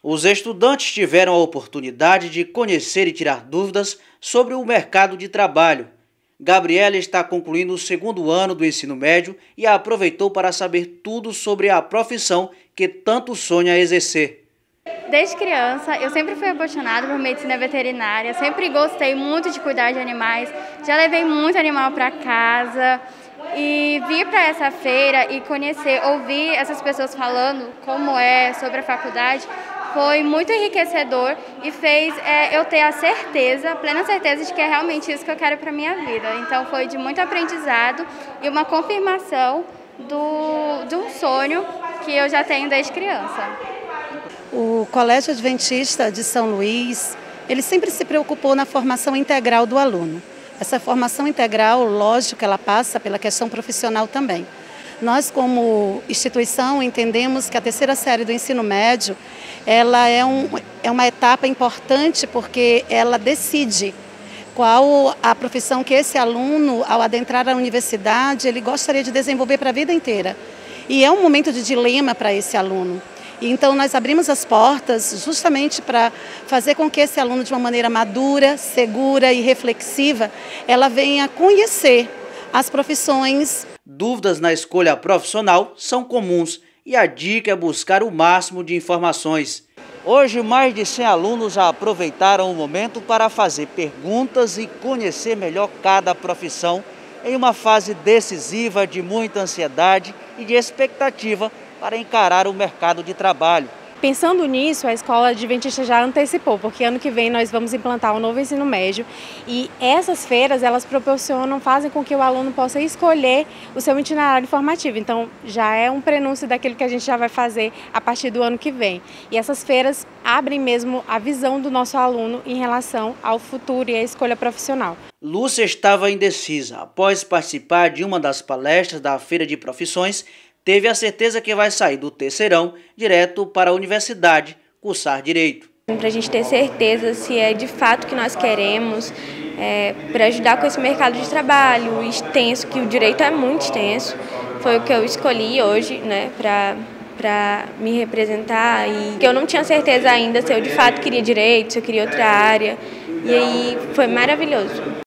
Os estudantes tiveram a oportunidade de conhecer e tirar dúvidas sobre o mercado de trabalho. Gabriela está concluindo o segundo ano do ensino médio e aproveitou para saber tudo sobre a profissão que tanto sonha exercer. Desde criança, eu sempre fui apaixonada por medicina veterinária, sempre gostei muito de cuidar de animais, já levei muito animal para casa e vir para essa feira e conhecer, ouvir essas pessoas falando como é sobre a faculdade, foi muito enriquecedor e fez eu ter a certeza, plena certeza de que é realmente isso que eu quero para a minha vida. Então foi de muito aprendizado e uma confirmação de um sonho que eu já tenho desde criança. O Colégio Adventista de São Luís, ele sempre se preocupou na formação integral do aluno. Essa formação integral, lógico, ela passa pela questão profissional também. Nós, como instituição, entendemos que a terceira série do ensino médio, ela é uma etapa importante porque ela decide qual a profissão que esse aluno, ao adentrar a universidade, ele gostaria de desenvolver para a vida inteira. E é um momento de dilema para esse aluno. Então, nós abrimos as portas justamente para fazer com que esse aluno, de uma maneira madura, segura e reflexiva, ela venha conhecer as profissões. Dúvidas na escolha profissional são comuns e a dica é buscar o máximo de informações. Hoje, mais de 100 alunos já aproveitaram o momento para fazer perguntas e conhecer melhor cada profissão em uma fase decisiva de muita ansiedade e de expectativa para encarar o mercado de trabalho. Pensando nisso, a Escola Adventista já antecipou, porque ano que vem nós vamos implantar um novo ensino médio e essas feiras, elas fazem com que o aluno possa escolher o seu itinerário formativo. Então, já é um prenúncio daquilo que a gente já vai fazer a partir do ano que vem. E essas feiras abrem mesmo a visão do nosso aluno em relação ao futuro e à escolha profissional. Lúcia estava indecisa. Após participar de uma das palestras da Feira de Profissões, teve a certeza que vai sair do terceirão direto para a universidade cursar Direito. Para a gente ter certeza se é de fato que nós queremos, para ajudar com esse mercado de trabalho extenso, que o direito é muito extenso, foi o que eu escolhi hoje, né, para me representar, e que eu não tinha certeza ainda se eu de fato queria direito, se eu queria outra área, e aí foi maravilhoso.